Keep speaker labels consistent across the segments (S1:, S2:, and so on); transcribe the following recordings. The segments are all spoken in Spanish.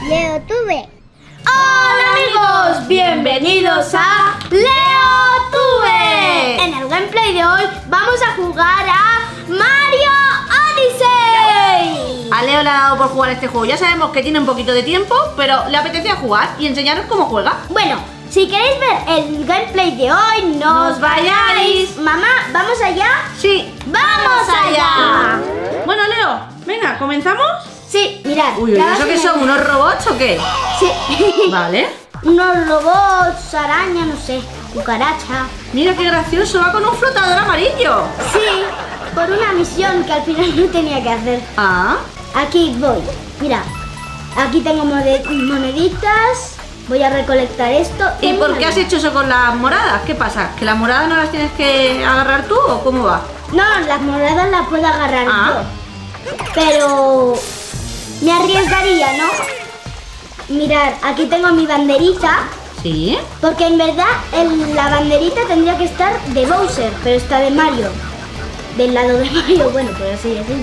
S1: LeoTube.
S2: ¡Hola amigos! ¡Bienvenidos a LeoTube! En el gameplay de hoy vamos a jugar a Mario Odyssey.
S3: A Leo le ha dado por jugar este juego. Ya sabemos que tiene un poquito de tiempo, pero le apetecía jugar y enseñaros cómo juega.
S2: Bueno, si queréis ver el gameplay de hoy, no os vayáis. Mamá, ¿vamos allá?
S3: Sí,
S2: ¡Vamos allá!
S3: Bueno, Leo, venga, ¿comenzamos?
S2: Sí, mirad.
S3: Uy, ¿eso qué son? ¿Unos robots o qué?
S2: Sí.
S3: Vale.
S2: Unos robots, araña, no sé, cucaracha.
S3: Mira qué gracioso, va con un flotador amarillo.
S2: Sí, por una misión que al final no tenía que hacer.
S3: Ah.
S2: Aquí voy, mira, aquí tengo moneditas, voy a recolectar esto.
S3: ¿Y por qué has hecho eso con las moradas? ¿Qué pasa? ¿Que las moradas no las tienes que agarrar tú o cómo va?
S2: No, las moradas las puedo agarrar yo, pero me arriesgaría, ¿no? Mirad, aquí tengo mi banderita.
S3: Sí.
S2: Porque en verdad la banderita tendría que estar de Bowser, pero está de Mario. Del lado de Mario, bueno, por así decirlo.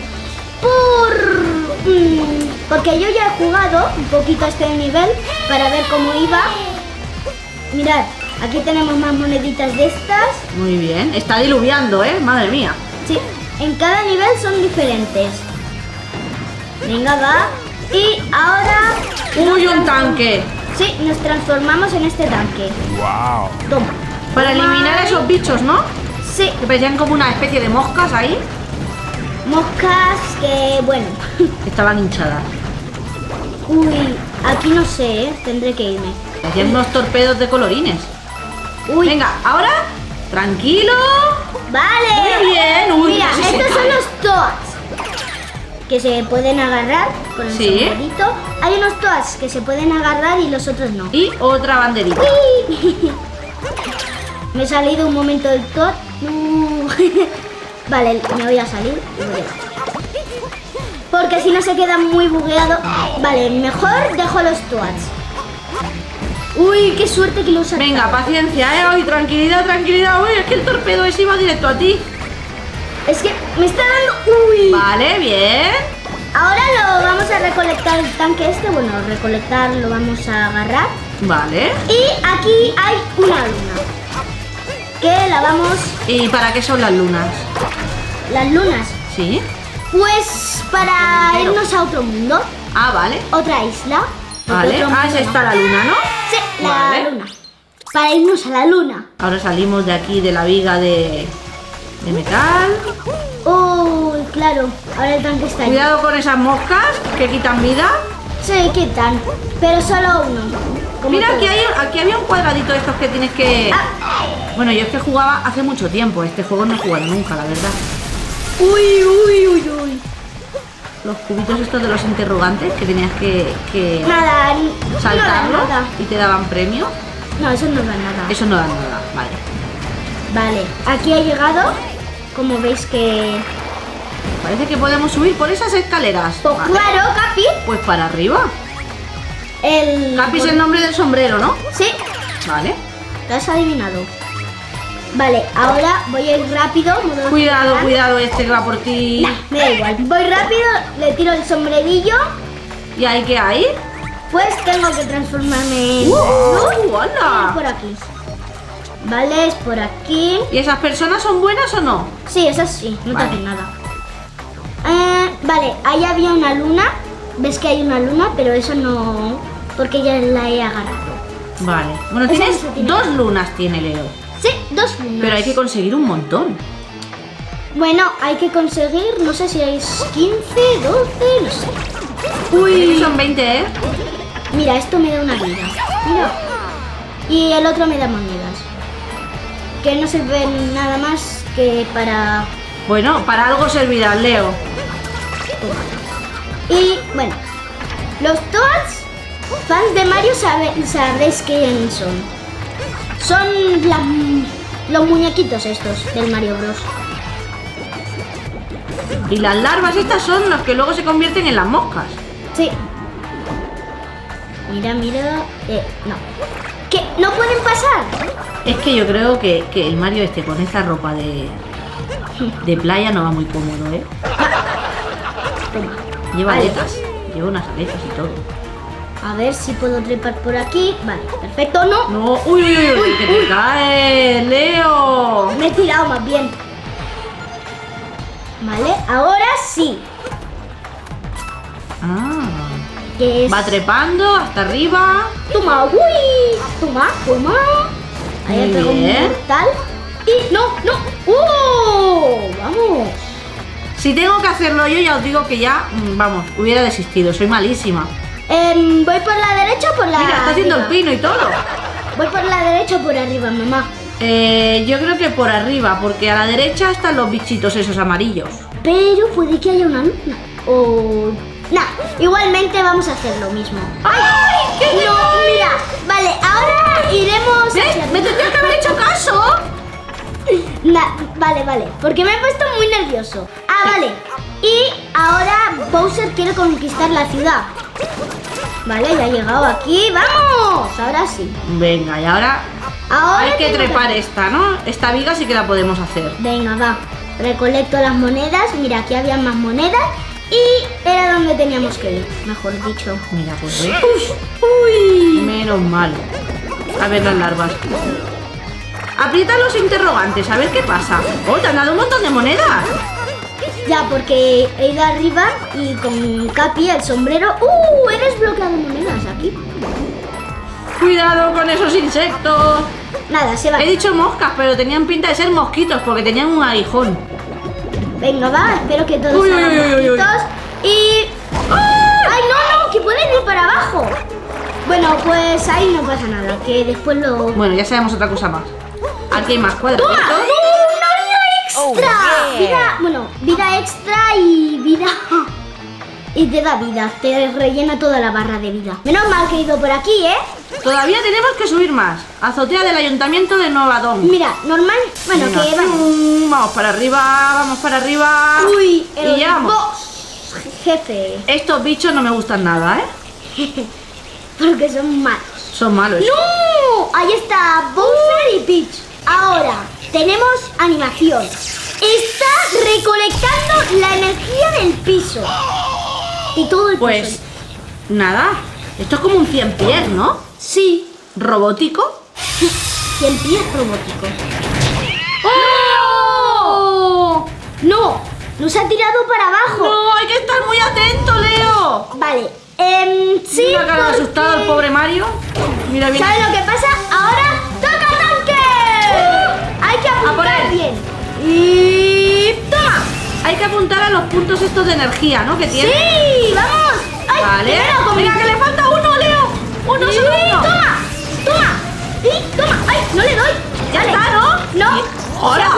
S2: Porque yo ya he jugado un poquito a este nivel para ver cómo iba. Mirad, aquí tenemos más moneditas de estas.
S3: Muy bien, está diluviando, madre mía.
S2: Sí, en cada nivel son diferentes. Venga, va. Y ahora...
S3: ¡Uy, un tanque!
S2: Sí, nos transformamos en este tanque.
S4: ¡Wow!
S2: Toma.
S3: Para eliminar a esos bichos, ¿no?
S2: Sí.
S3: Que parecían como una especie de moscas ahí.
S2: Moscas que, bueno.
S3: Estaban hinchadas.
S2: Uy, aquí no sé, tendré que irme.
S3: Parecían unos torpedos de colorines.
S2: Uy.
S3: Venga, ahora, tranquilo.
S2: Vale.
S3: Muy bien. Uy,
S2: mira,
S3: casi se
S2: estos son
S3: cae.
S2: los Toads. Que se pueden agarrar con el sombrerito. Hay unos Toads que se pueden agarrar y los otros no.
S3: Y otra banderita.
S2: ¡Uy! Me he salido un momento del Toad. Vale, me voy a salir. Porque si no se queda muy bugueado. Vale, mejor dejo los Toads. Uy, qué suerte que lo usan.
S3: Venga, paciencia, Uy, tranquilidad, tranquilidad. Uy, es que el torpedo ese iba directo a ti.
S2: Es que me está dando... Uy.
S3: Vale, bien.
S2: Ahora lo vamos a recolectar el tanque este. Bueno, recolectar lo vamos a agarrar.
S3: Vale.
S2: Y aquí hay una luna. Que la vamos...
S3: ¿Y para qué son las lunas?
S2: Las lunas.
S3: Sí.
S2: Pues para irnos a otro mundo.
S3: Ah, vale.
S2: Otra isla.
S3: Vale.
S2: Otro
S3: Ah,
S2: mundo.
S3: esa está la luna, ¿no?
S2: Sí, la
S3: Vale.
S2: luna. Para irnos a la luna.
S3: Ahora salimos de aquí de la viga de metal.
S2: Uy, claro. Ahora el tanque está ahí.
S3: Cuidado con esas moscas que quitan vida.
S2: Sí, quitan. Pero solo uno. Como
S3: Mira,
S2: todos.
S3: aquí había un cuadradito de estos que tienes que... Bueno, yo es que jugaba hace mucho tiempo. Este juego no he jugado nunca, la verdad.
S2: Uy, uy, uy, uy.
S3: Los cubitos estos de los interrogantes que tenías que
S2: Nada,
S3: saltarlos
S2: no da nada.
S3: y te daban premios.
S2: No, eso no da nada.
S3: Eso no da nada, vale.
S2: Vale, aquí ha llegado. Como veis que...
S3: Parece que podemos subir por esas escaleras.
S2: Pues
S3: Vale.
S2: claro, Capi.
S3: Pues para arriba.
S2: El...
S3: Capi es el nombre del sombrero, ¿no?
S2: Sí,
S3: Vale.
S2: lo has adivinado. Vale, ahora voy a ir rápido. modo
S3: Cuidado,
S2: general.
S3: cuidado, este que va por ti.
S2: Nah, me da igual. Voy rápido, le tiro el sombrerillo.
S3: ¿Y ahí qué hay?
S2: Pues tengo que transformarme en...
S3: ¡Hala!
S2: por aquí. Vale, es por aquí.
S3: ¿Y esas personas son buenas o no?
S2: Sí, es así, no
S3: Vale.
S2: te hace nada. Vale, ahí había una luna. ¿Ves que hay una luna? Pero eso no... Porque ya la he agarrado.
S3: Vale. Bueno,
S2: Esa
S3: tienes
S2: no se tiene.
S3: 2 lunas, tiene Leo.
S2: Sí, 2 lunas.
S3: Pero hay que conseguir un montón.
S2: Bueno, hay que conseguir, no sé si hay 15, 12, no sé.
S3: Parece que son 20, ¿eh?
S2: Mira, esto me da una vida. Mira. Y el otro me da monedas. Que no sirven nada más que para...
S3: Bueno, para algo servirán, Leo.
S2: Y bueno, los Toads, fans de Mario, sabréis quién son. Son los muñequitos estos del Mario Bros.
S3: Y las larvas estas son los que luego se convierten en las moscas.
S2: Sí. Mira, mira. No. ¿Qué? ¿No pueden pasar?
S3: Es que yo creo que el Mario este con esta ropa de playa no va muy cómodo, ¿eh?
S2: Toma.
S3: Lleva
S2: Vale.
S3: aletas. Lleva unas aletas y todo.
S2: A ver si puedo trepar por aquí. Vale, perfecto, no.
S3: No, uy, que te caes, Leo.
S2: Me he tirado más bien. Vale, ahora sí.
S3: Ah.
S2: Que es...
S3: Va trepando hasta arriba.
S2: Toma, uy. Toma. Ahí
S3: Muy
S2: le pego un
S3: bien.
S2: mortal. Y no. Vamos.
S3: Si tengo que hacerlo yo, ya os digo que ya, vamos, hubiera desistido. Soy malísima.
S2: ¿Voy por la derecha o por la
S3: Mira, está haciendo el
S2: arriba?
S3: pino y todo.
S2: ¿Voy por la derecha o por arriba, mamá?
S3: Yo creo que por arriba, porque a la derecha están los bichitos esos amarillos.
S2: Pero puede que haya una luna. O... Nah, igualmente vamos a hacer lo mismo.
S3: ¡Ay! ¿Qué
S2: No, mira, vale, ahora iremos...
S3: ¿Ves? ¡Me tendría que haber hecho caso!
S2: Vale, porque me he puesto muy nervioso. Vale, y ahora Bowser quiere conquistar la ciudad. Vale, ya ha llegado aquí, ¡vamos! Ahora sí.
S3: Venga, y ahora hay que
S2: tengo
S3: trepar esta, ¿no? Esta viga sí que la podemos hacer.
S2: Venga, va, recolecto las monedas. Mira, aquí había más monedas. Y era donde teníamos que ir, mejor dicho.
S3: Mira, pues ve.
S2: ¡Uy!
S3: Menos mal. A ver las larvas. Aprieta los interrogantes, a ver qué pasa. ¡Oh, te han dado un montón de monedas!
S2: Ya, porque he ido arriba y con Capi, el sombrero... He desbloqueado monedas aquí.
S3: ¡Cuidado con esos insectos!
S2: Nada, se va.
S3: He dicho moscas, pero tenían pinta de ser mosquitos porque tenían un aguijón.
S2: Venga, va, espero que todos
S3: Uy,
S2: sean
S3: uy, uy, uy, uy.
S2: mosquitos. Y... ¡Ay, no! Que pueden ir para abajo. Bueno, pues ahí no pasa nada, que después lo...
S3: Bueno, ya sabemos otra cosa más. Aquí hay más cuadraditos.
S2: ¡Toma! ¡Una vida extra! Vida extra y vida... Y te da vida, te rellena toda la barra de vida. Menos mal que he ido por aquí, ¿eh?
S3: Todavía tenemos que subir más. Azotea del Ayuntamiento de Nueva Don.
S2: Mira, normal... Bueno,
S3: Venga,
S2: que vamos...
S3: Vamos para arriba, vamos para arriba.
S2: Uy,
S3: y llegamos.
S2: boss jefe.
S3: Estos bichos no me gustan nada,
S2: Porque son malos.
S3: Son malos.
S2: ¡No! Ahí está Bowser y Peach. Ahora, tenemos animación. Está recolectando la energía del piso. Y todo el
S3: Pues
S2: piso.
S3: nada. Esto es como un 100 pies, ¿no?
S2: Sí.
S3: Robótico.
S2: 100 pies robótico.
S3: ¡Oh!
S2: ¡No! Nos ha tirado para abajo.
S3: No, hay que estar muy atento, Leo.
S2: Vale. Sí.
S3: Mira cara de
S2: porque-
S3: asustado el pobre Mario. Mira bien.
S2: ¿Sabes lo que pasa? Ahora toca tanque. Hay que
S3: por
S2: apuntar
S3: él.
S2: bien. Y toma.
S3: Hay que apuntar a los puntos estos de energía, ¿no? Que tiene.
S2: ¡Sí! ¡Vamos! ¡Ay,
S3: Vale.
S2: primero con
S3: Mira
S2: mi-
S3: que le falta uno, Leo. Uno,
S2: ¡Sí!
S3: solo uno.
S2: ¡Toma! ¡Toma! ¡Y toma! ¡Ay, no le doy!
S3: Ya
S2: Vale.
S3: está, ¿no?
S2: No.
S3: Y- ¡Hola!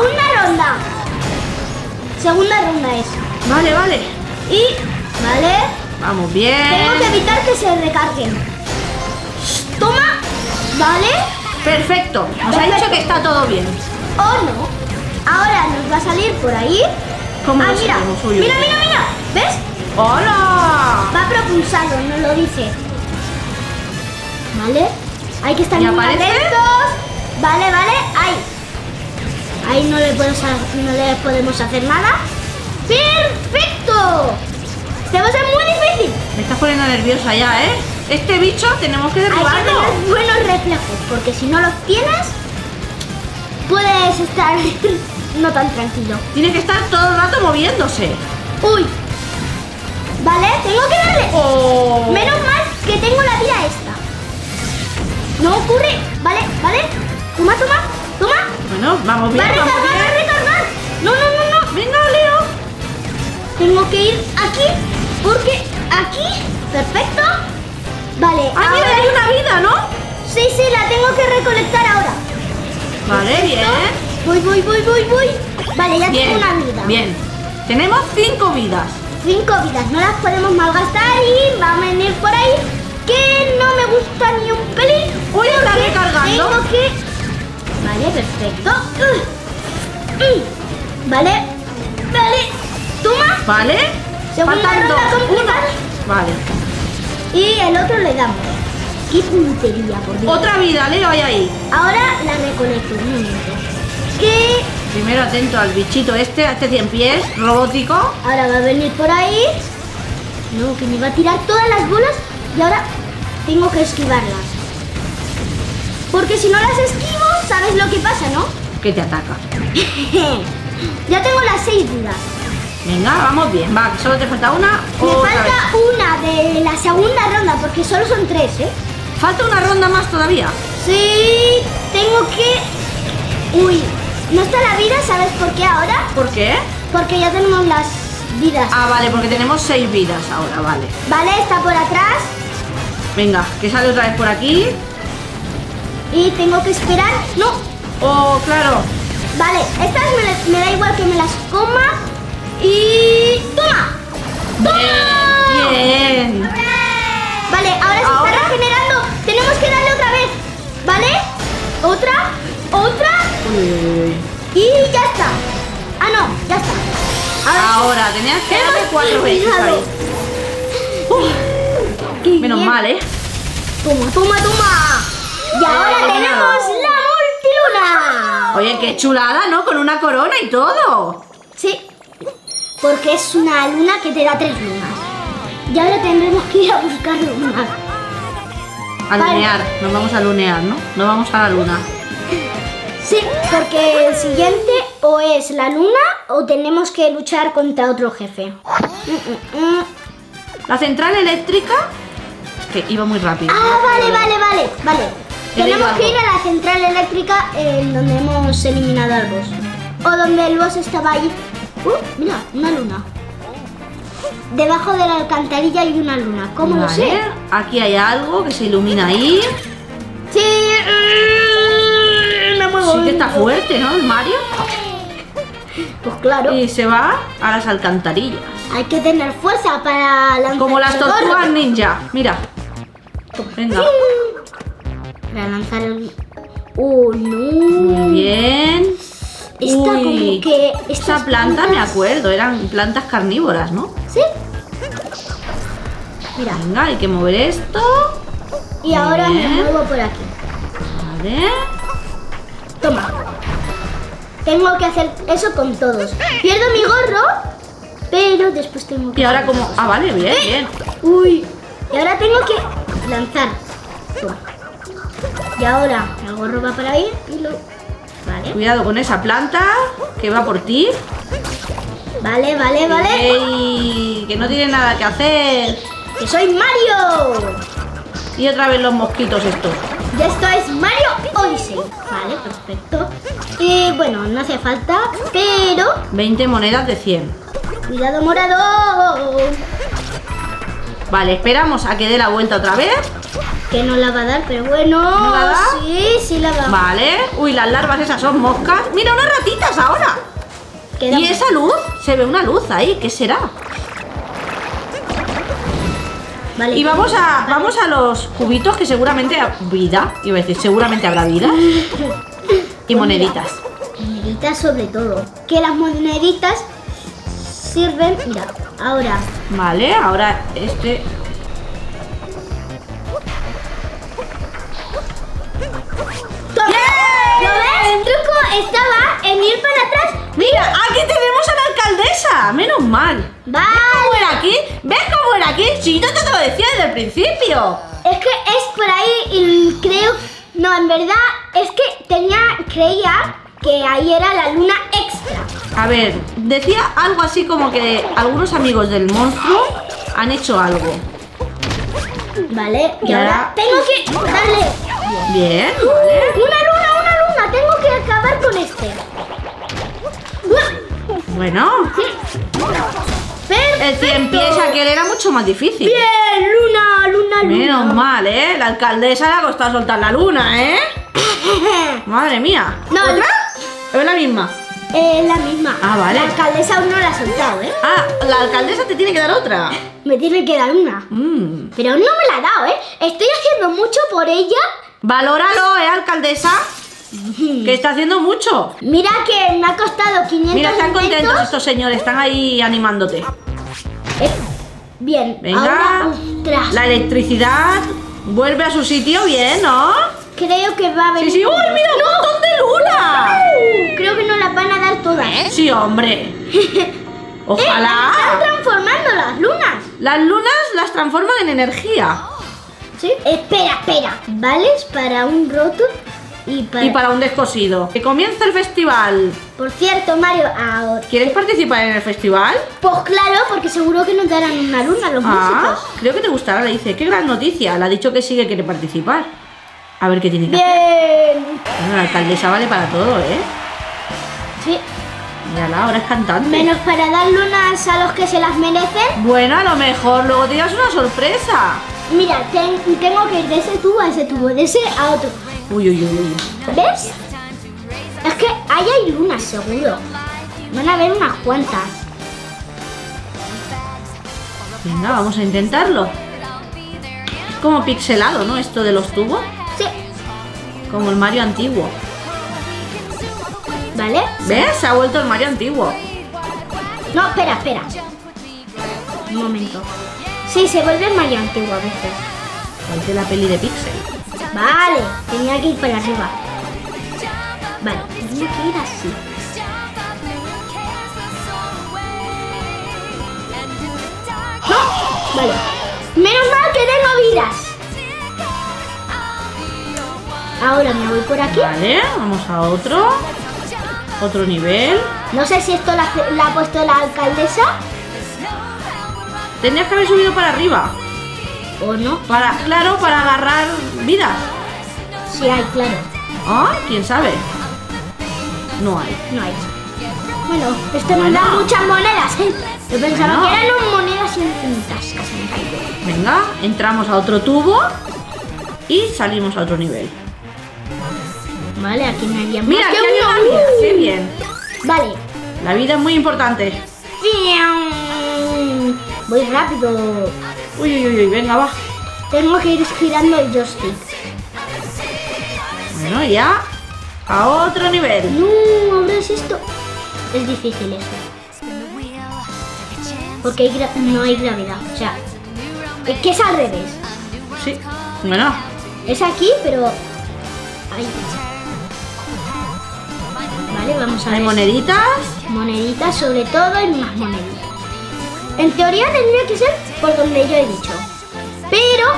S2: Segunda ronda es.
S3: Vale, vale.
S2: Y, vale.
S3: Vamos bien.
S2: Tengo que evitar que se recarguen. Toma. Vale.
S3: Perfecto. Nos ha dicho que está todo bien.
S2: O no. Ahora nos va a salir por ahí.
S3: ¿Cómo lo
S2: mira.
S3: sabemos? Uy, uy,
S2: Mira,
S3: uy.
S2: mira, mira. ¿Ves?
S3: ¡Hola!
S2: Va propulsado, nos lo dice. ¿Vale? Hay que estar
S3: ¿Y
S2: muy
S3: aparece?
S2: atentos. Vale, vale. Ahí no le podemos hacer nada. ¡Perfecto! Este va a ser muy difícil.
S3: Me estás poniendo nerviosa ya, ¿eh? Este bicho tenemos que
S2: Hay que
S3: derribarlo.
S2: tener buenos reflejos, porque si no los tienes, puedes estar no tan tranquilo.
S3: Tiene que estar todo el rato moviéndose.
S2: ¡Uy! Vale, tengo que darle.
S3: Oh.
S2: Menos mal que tengo la vida esta. No ocurre. Vale, vale. Toma, toma, toma.
S3: Bueno, vamos bien,
S2: Va a
S3: vamos
S2: recargar, va a
S3: bien.
S2: recargar. No, no, no, no.
S3: Venga, Leo.
S2: Tengo que ir aquí, porque aquí. Perfecto. Vale.
S3: Ah, mira, hay una vida, ¿no?
S2: Sí, sí, la tengo que recolectar ahora.
S3: Vale, bien.
S2: Voy. Vale, ya
S3: Bien,
S2: tengo una vida.
S3: bien. Tenemos 5 vidas.
S2: 5 vidas, no las podemos malgastar y va a venir por ahí que no me gusta ni un pelín.
S3: Uy, está
S2: porque
S3: recargando.
S2: Tengo que... Vale, perfecto. Vale, vale. Toma.
S3: ¿Vale?
S2: Segunda
S3: Faltan
S2: ronda
S3: dos.
S2: completada.
S3: Vale.
S2: Y el otro le damos. Qué puntería, por Dios.
S3: Otra vida, Leo, hay ahí.
S2: Ahora la recolecto un momento. Que
S3: Primero atento al bichito este, a este 100 pies robótico.
S2: ahora va a venir por ahí. No, que me va a tirar todas las bolas. Y ahora tengo que esquivarlas. Porque si no las esquivo, ¿sabes lo que pasa, no?
S3: Que te ataca.
S2: Ya tengo las 6 vidas.
S3: Venga, vamos bien. Va, solo te falta una.
S2: Me
S3: Otra
S2: falta
S3: vez.
S2: una de la segunda ronda, porque solo son 3, ¿eh?
S3: Falta una ronda más todavía.
S2: Sí, tengo que... Uy, no está la vida, ¿sabes por qué ahora?
S3: ¿Por qué?
S2: Porque ya tenemos las vidas.
S3: Ah, vale, porque tenemos 6 vidas ahora, vale.
S2: Vale, está por atrás.
S3: Venga, que sale otra vez por aquí.
S2: Y tengo que esperar. No,
S3: Oh, claro.
S2: vale, estas me da igual que me las coma. Y... ¡Toma! ¡Toma!
S3: Bien.
S2: Vale, ahora se
S3: ¿Ahora?
S2: está regenerando. Tenemos que darle otra vez. ¿Vale? Otra.
S3: Uy.
S2: Y ya está. Ah, no, ya está.
S3: Ahora, tenías que darle 4 veces
S2: terminado.
S3: ahí.
S2: Qué
S3: Menos
S2: bien.
S3: mal, ¿eh?
S2: Toma, toma, toma. Y ahora tenemos la multiluna.
S3: Oye, qué chulada, ¿no? Con una corona y todo.
S2: Sí, porque es una luna que te da 3 lunas. Y ahora tendremos que ir a buscar lunas.
S3: A lunear, nos vamos a lunear, ¿no? Nos vamos a la luna.
S2: Sí, porque el siguiente o es la luna o tenemos que luchar contra otro jefe.
S3: La central eléctrica, que iba muy rápido.
S2: Ah, vale.
S3: He leído
S2: Tenemos que
S3: algo.
S2: ir a la central eléctrica en donde hemos eliminado al boss. O donde el boss estaba ahí. Mira, una luna. Debajo de la alcantarilla hay una luna. ¿Cómo lo sé?
S3: Vale, aquí hay algo que se ilumina ahí.
S2: Sí, me muevo.
S3: Sí que está fuerte, ¿no? El Mario.
S2: Pues claro,
S3: Y se va a las alcantarillas.
S2: hay que tener fuerza para lanzar
S3: Como las
S2: el
S3: tortugas
S2: gorro.
S3: ninja. Mira. Venga.
S2: Para lanzar el... ¡Oh, no!
S3: Muy bien.
S2: Esta como que...
S3: Esta
S2: estas
S3: planta me
S2: plantas-
S3: acuerdo, eran plantas carnívoras, ¿no?
S2: ¿Sí? Mira,
S3: Venga, hay que mover esto.
S2: y ahora me
S3: Bien.
S2: muevo por aquí.
S3: Vale.
S2: Toma. Tengo que hacer eso con todos. Pierdo mi gorro, pero después tengo que...
S3: Y ahora como... Ah, vale, bien, bien.
S2: Uy. Y ahora tengo que lanzar. Toma. Y ahora el gorro va para ahí y lo... Vale.
S3: Cuidado con esa planta que va por ti.
S2: Vale.
S3: Ey, que no tiene nada que hacer.
S2: ¡Que soy Mario!
S3: Y otra vez los mosquitos estos.
S2: Y esto es Mario Odyssey. Vale, perfecto. Y bueno, no hace falta, pero...
S3: 20 monedas de 100.
S2: Cuidado, morado.
S3: Vale, esperamos a que dé la vuelta otra vez.
S2: Que no la va a dar, pero bueno.
S3: ¿No la da?
S2: Sí la va a dar.
S3: Vale. Uy, las larvas esas son moscas. Mira, unas ratitas ahora.
S2: Queda
S3: Y esa luz, se ve una luz ahí. ¿Qué será?
S2: Vale.
S3: Y vamos a los cubitos que seguramente habrá vida. Iba a decir, seguramente habrá vida. Y moneditas.
S2: Moneditas sobre todo. Que las moneditas sirven... Mira, ahora...
S3: Vale, ahora este...
S2: ¡Toma! ¿Lo ves? El truco estaba en ir para atrás.
S3: Mira, aquí tenemos a la alcaldesa. Menos mal.
S2: Vale.
S3: ¿Cómo era aquí? ¿Ves cómo era aquí? Si yo te lo decía desde el principio.
S2: Es que es por ahí y creo... No, en verdad es que creía que ahí era la luna extra.
S3: A ver, decía algo así como que algunos amigos del monstruo han hecho algo.
S2: Vale, y
S3: Y
S2: ahora
S3: ahora-
S2: tengo que darle...
S3: Bien, vale.
S2: ¡Una luna! Tengo que acabar con este.
S3: Bueno,
S2: ¡Perfecto!
S3: el 100 pies aquel era mucho más difícil.
S2: ¡Bien! ¡Luna!
S3: Menos mal, ¿eh? La alcaldesa le ha costado soltar la luna, ¿eh? Madre mía.
S2: No,
S3: ¿Otra? ¿Es la misma?
S2: La misma.
S3: Ah, vale.
S2: La alcaldesa aún no la ha soltado, ¿eh?
S3: Ah, la alcaldesa te tiene que dar otra.
S2: Me tiene que dar una. Pero no me la ha dado, ¿eh? Estoy haciendo mucho por ella.
S3: Valóralo, alcaldesa. Que está haciendo mucho.
S2: Mira que me ha costado 500
S3: Mira, están contentos
S2: intentos.
S3: estos señores, están ahí animándote.
S2: Bien.
S3: Venga,
S2: Ahora, ostras.
S3: la electricidad vuelve a su sitio bien, ¿no?
S2: Creo que va a venir.
S3: Sí, sí, ¡uy, mira, un montón de luna!
S2: Creo que nos las van a dar todas.
S3: Sí, hombre.
S2: Están
S3: Ojalá.
S2: transformando las lunas.
S3: Las lunas las transforman en energía.
S2: ¿Sí? Espera. Vales para un roto y
S3: para un descosido. Que comienza el festival.
S2: Por cierto, Mario, ahora...
S3: ¿Quieres participar en el festival?
S2: Pues claro, porque seguro que nos darán una luna a los músicos.
S3: Creo que te gustará, le dice. Qué gran noticia. Le ha dicho que sí que quiere participar. A ver qué tiene que hacer.
S2: Bien.
S3: Bueno, la alcaldesa vale para todo, ¿eh?
S2: Sí.
S3: Mírala, ahora es cantante.
S2: Menos para dar lunas a los que se las merecen.
S3: Bueno, a lo mejor luego te das una sorpresa.
S2: Mira, tengo que ir de ese tubo a ese tubo, de ese a otro.
S3: Uy.
S2: ¿Ves? Es que ahí hay lunas, seguro. Van a haber unas cuantas.
S3: Venga, vamos a intentarlo. Es como pixelado, ¿no? Esto de los tubos.
S2: Sí.
S3: Como el Mario antiguo.
S2: ¿Vale?
S3: ¿Ves? Se ha vuelto el Mario antiguo.
S2: No, espera. Un momento. Sí, se vuelve el Mario antiguo a veces.
S3: Parece la peli de Pixel.
S2: Vale, tenía que ir para arriba. Vale, tenía que ir así. ¡No! Vale. Menos mal que tengo vidas. Ahora me voy por aquí.
S3: Vale, vamos a otro nivel.
S2: No sé si esto la ha puesto la alcaldesa
S3: Tendrías que haber subido para arriba.
S2: o no.
S3: Claro, para agarrar vidas.
S2: Sí hay, claro.
S3: Ah, quién sabe. No hay.
S2: No hay. Bueno, esto nos da muchas monedas, ¿eh? Yo pensaba que eran monedas infinitas. Casi me caigo.
S3: Venga, entramos a otro tubo y salimos a otro nivel.
S2: Vale, aquí no había más.
S3: Mira, aquí hay una vida. Qué bien.
S2: Vale.
S3: La vida es muy importante.
S2: Voy rápido.
S3: Uy, venga, va.
S2: Tengo que ir girando el joystick.
S3: Bueno, ya a otro nivel.
S2: No, ahora es esto. Es difícil eso. Porque no hay gravedad. O sea, es que es al revés.
S3: Sí, bueno.
S2: Es aquí, pero... Ahí. Vale, vamos a ver.
S3: Hay moneditas.
S2: Moneditas, sobre todo, y más moneditas. En teoría tendría que ser por donde yo he dicho. Pero...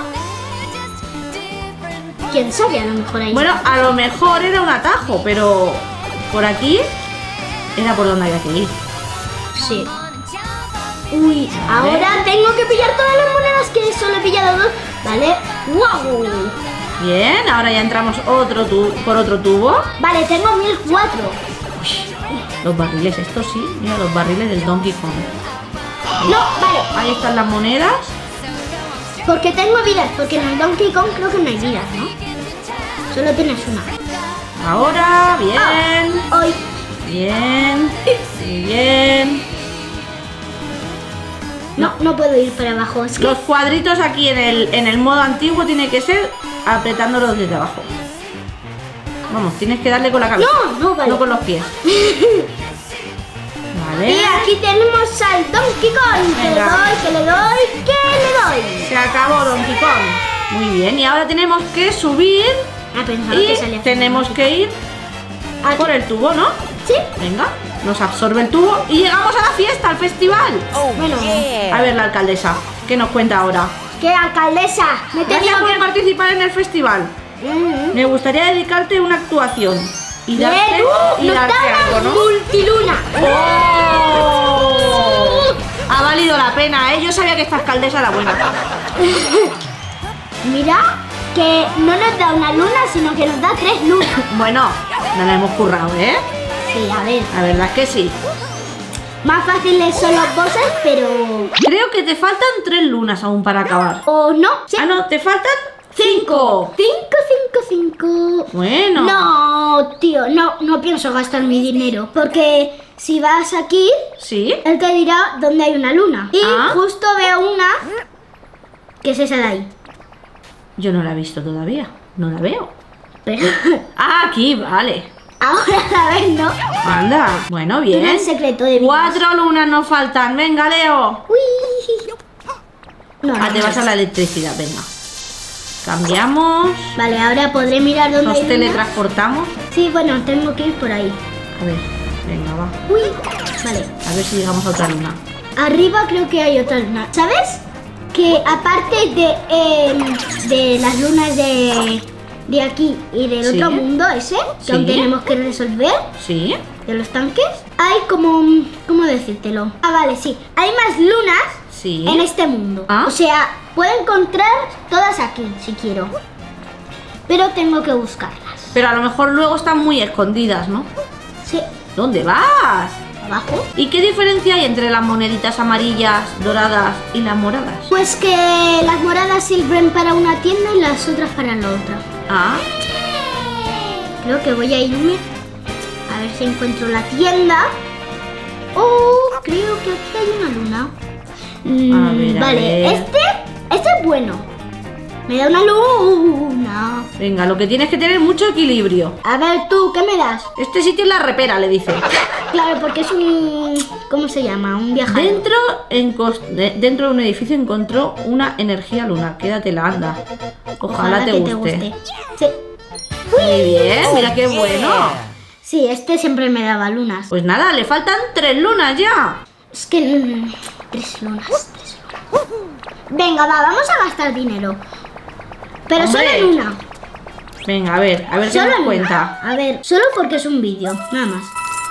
S2: ¿Quién sabe? A lo mejor ahí...
S3: Bueno, a lo mejor era un atajo, pero por aquí era por donde había que ir.
S2: Sí. Uy, ahora tengo que pillar todas las monedas que solo he pillado dos. Vale. ¡Wow!
S3: Bien, ahora ya entramos por otro tubo.
S2: Vale, tengo 1004.
S3: Los barriles, estos sí. Mira, los barriles del Donkey Kong.
S2: No, vale.
S3: Ahí están las monedas.
S2: Porque tengo vidas. Porque en el Donkey Kong creo que no hay vidas, ¿no? Solo tienes una.
S3: Ahora, bien.
S2: Hoy.
S3: Bien. Muy bien.
S2: No puedo ir para abajo. Es que...
S3: Los cuadritos aquí en el modo antiguo tiene que ser apretándolos desde abajo. Vamos, tienes que darle con la cabeza.
S2: No, vale.
S3: No con los pies. Vale.
S2: Y aquí tenemos al Donkey Kong. Que le doy.
S3: Se acabó Donkey Kong. Muy bien, y ahora tenemos que subir y tenemos que ir por el tubo, ¿no?
S2: Sí.
S3: Venga, nos absorbe el tubo y llegamos a la fiesta, al festival.
S2: Bueno,
S3: A ver la alcaldesa, ¿qué nos cuenta ahora?
S2: ¿qué alcaldesa? Me
S3: Gracias
S2: tenía
S3: por
S2: que...
S3: participar en el festival. Me gustaría dedicarte una actuación y
S2: Bien,
S3: darte algo, ¿no?
S2: multiluna.
S3: ¡Oh! Ha valido la pena, ¿eh? Yo sabía que esta alcaldesa era buena.
S2: Mira, que no nos da una luna, sino que nos da 3 lunas.
S3: Bueno, no la hemos currado, ¿eh?
S2: Sí, a ver.
S3: La verdad es que sí.
S2: Más fáciles son los bosses, pero...
S3: Creo que te faltan 3 lunas aún para acabar.
S2: ¿O no? Sí.
S3: Ah, no, te faltan 5.
S2: 5.
S3: Bueno.
S2: No, tío, no pienso gastar mi dinero. Porque si vas aquí,
S3: ¿Sí?
S2: él te dirá dónde hay una luna. Y
S3: Ah.
S2: justo veo una, que es esa de ahí.
S3: Yo no la he visto todavía. No la veo.
S2: Pero
S3: Ah, aquí, vale.
S2: ahora la ves, ¿no?
S3: Anda. Bueno, bien.
S2: Tiene el secreto de vidas.
S3: 4 lunas nos faltan. Venga, Leo.
S2: Uy. No,
S3: Ah, te vas a la electricidad, venga. Cambiamos.
S2: Vale, ahora podré mirar dónde
S3: Nos
S2: hay luna.
S3: teletransportamos.
S2: Sí, bueno, tengo que ir por ahí.
S3: A ver, venga, va.
S2: Uy, vale.
S3: A ver si llegamos a otra luna.
S2: Arriba creo que hay otra luna. ¿Sabes? Que aparte de las lunas de aquí y del
S3: Sí.
S2: otro mundo ese, que
S3: Sí.
S2: aún tenemos que resolver,
S3: Sí.
S2: de los tanques, hay como... ¿Cómo decírtelo? Ah, vale, sí. Hay más lunas
S3: Sí.
S2: en este mundo.
S3: Ah.
S2: O sea, puedo encontrar todas aquí, si quiero. Pero tengo que buscarlas.
S3: Pero a lo mejor luego están muy escondidas, ¿no?
S2: Sí,
S3: ¿Dónde vas?
S2: abajo.
S3: ¿Y qué diferencia hay entre las moneditas amarillas, doradas y las moradas?
S2: Pues que las moradas sirven para una tienda y las otras para la otra.
S3: Ah,
S2: Creo que voy a irme a ver si encuentro la tienda. Oh, creo que aquí hay una luna.
S3: A ver, a
S2: vale,
S3: ver.
S2: este es bueno. Me da una luna.
S3: venga, lo que tienes que tener mucho equilibrio.
S2: A ver tú, ¿qué me das?
S3: Este sitio es la repera, le dice.
S2: Claro, porque es un... ¿Cómo se llama? Un viajero.
S3: Dentro de un edificio encontró una energía lunar. Quédatela, anda. Ojalá te
S2: que
S3: guste.
S2: Sí.
S3: Muy bien, mira qué bueno.
S2: Sí, este siempre me daba lunas.
S3: Pues nada, le faltan 3 lunas ya.
S2: Es que... 3 lunas, 3 lunas. Venga, va, vamos a gastar dinero. Pero
S3: Hombre.
S2: solo en una.
S3: Venga, a ver qué
S2: Solo
S3: nos
S2: en
S3: cuenta.
S2: una. A ver, solo porque es un vídeo, nada más.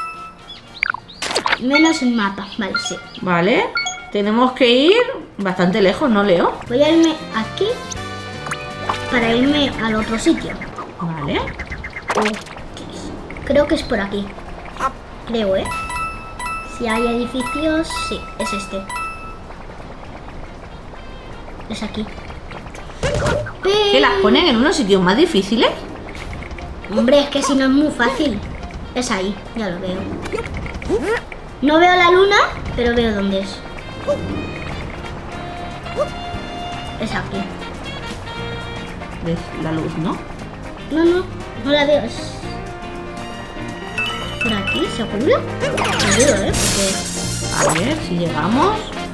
S2: Menos el mapa, vale, sí.
S3: Vale, tenemos que ir bastante lejos, ¿no, Leo?
S2: Voy a irme aquí para irme al otro sitio.
S3: Vale.
S2: Creo que es por aquí. Creo, ¿eh? Si hay edificios, sí, es este. Es aquí.
S3: ¿Que las ponen en unos sitios más difíciles?
S2: Hombre, es que si no es muy fácil. Es ahí, ya lo veo. No veo la luna, pero veo dónde es. Es aquí.
S3: Ves la luz, ¿no?
S2: No la veo. Es por aquí, ¿seguro? Seguro, ¿eh? Porque...
S3: A ver si llegamos.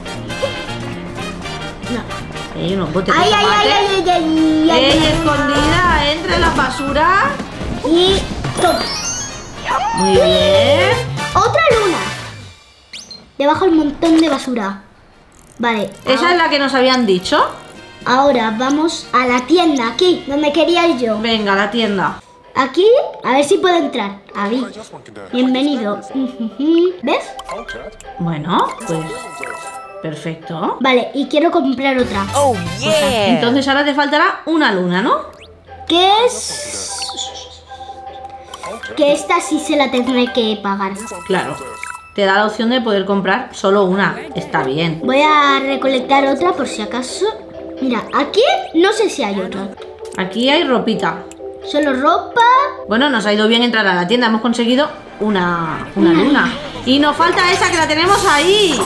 S2: No.
S3: Hay unos botes de
S2: ¡Ay, ay,
S3: tomate.
S2: ay, ay, ay, ay!
S3: ¡Ey, escondida! ¡Entre la basura!
S2: Y... toma.
S3: Muy bien.
S2: ¡Otra luna! Debajo un montón de basura. Vale.
S3: ¿Esa es la que nos habían dicho?
S2: Ahora vamos a la tienda, aquí, donde quería ir yo.
S3: Venga, a la tienda.
S2: Aquí, a ver si puedo entrar. Avi. Bienvenido. ¿Ves?
S3: Bueno, pues... perfecto.
S2: Vale, y quiero comprar otra.
S1: Oh yeah.
S3: Entonces ahora te faltará una luna, ¿no?
S2: ¿Qué es? Que esta sí se la tendré que pagar.
S3: Claro. Te da la opción de poder comprar solo una. Está bien.
S2: Voy a recolectar otra por si acaso. Mira, aquí no sé si hay otra.
S3: Aquí hay ropita.
S2: Solo ropa.
S3: Bueno, nos ha ido bien entrar a la tienda. Hemos conseguido una luna. Y nos falta esa que la tenemos ahí.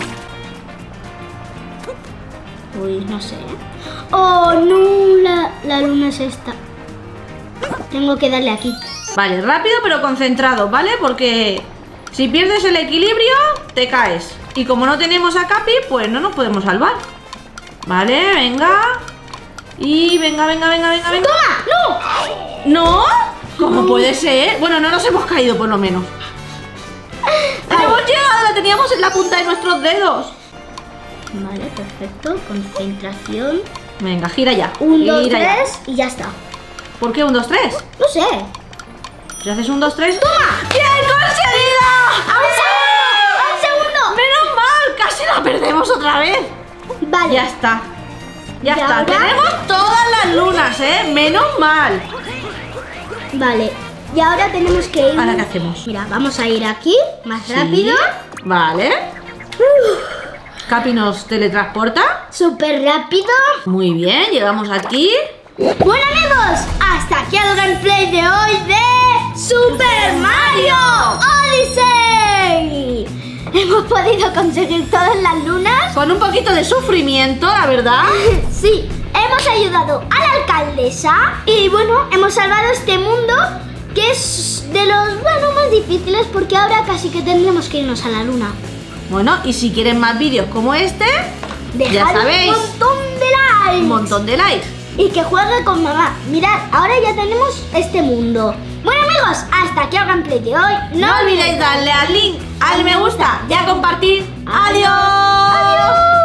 S2: Uy, no sé. Oh, no, la luna es esta. Tengo que darle aquí.
S3: Vale, rápido pero concentrado, ¿vale? Porque si pierdes el equilibrio, te caes. Y como no tenemos a Capi, pues no nos podemos salvar. Vale, venga. Y venga.
S2: ¡Toma! ¡No!
S3: ¿No? ¿Cómo puede ser? Bueno, no nos hemos caído por lo menos. ¡Hemos llegado! La teníamos en la punta de nuestros dedos.
S2: Vale, perfecto. Concentración.
S3: Venga, gira ya.
S2: 1, 2,
S3: Gira ya.
S2: 3 y ya está.
S3: ¿Por qué 1, 2, 3?
S2: No sé.
S3: Si haces 1, 2, 3. ¡Toma! ¡Bien conseguido!
S2: ¡Un segundo!
S3: ¡Menos mal! ¡Casi la perdemos otra vez!
S2: Vale.
S3: Ya está. Ya
S2: ¿Y
S3: está.
S2: ahora?
S3: Tenemos todas las lunas, ¿eh? Menos mal.
S2: Vale. Y ahora tenemos que ir.
S3: ¿Ahora qué hacemos?
S2: Mira, vamos a ir aquí más
S3: Sí.
S2: rápido.
S3: Vale. Capi nos teletransporta.
S2: Súper rápido.
S3: Muy bien, llegamos aquí.
S2: Bueno amigos, hasta aquí el gameplay de hoy de Super Mario Odyssey. Hemos podido conseguir todas las lunas.
S3: Con un poquito de sufrimiento, la verdad.
S2: Sí, hemos ayudado a la alcaldesa y bueno, hemos salvado este mundo que es de los más difíciles porque ahora casi que tendremos que irnos a la luna.
S3: Bueno, y si quieren más vídeos como este, ya
S2: Dejad
S3: sabéis,
S2: un montón de likes.
S3: un montón de likes.
S2: Y que juegue con mamá. Mirad, ahora ya tenemos este mundo. Bueno amigos, hasta aquí el gameplay de hoy.
S3: No olvidéis darle al link, al me gusta y a compartir. ¡Adiós!
S2: ¡Adiós!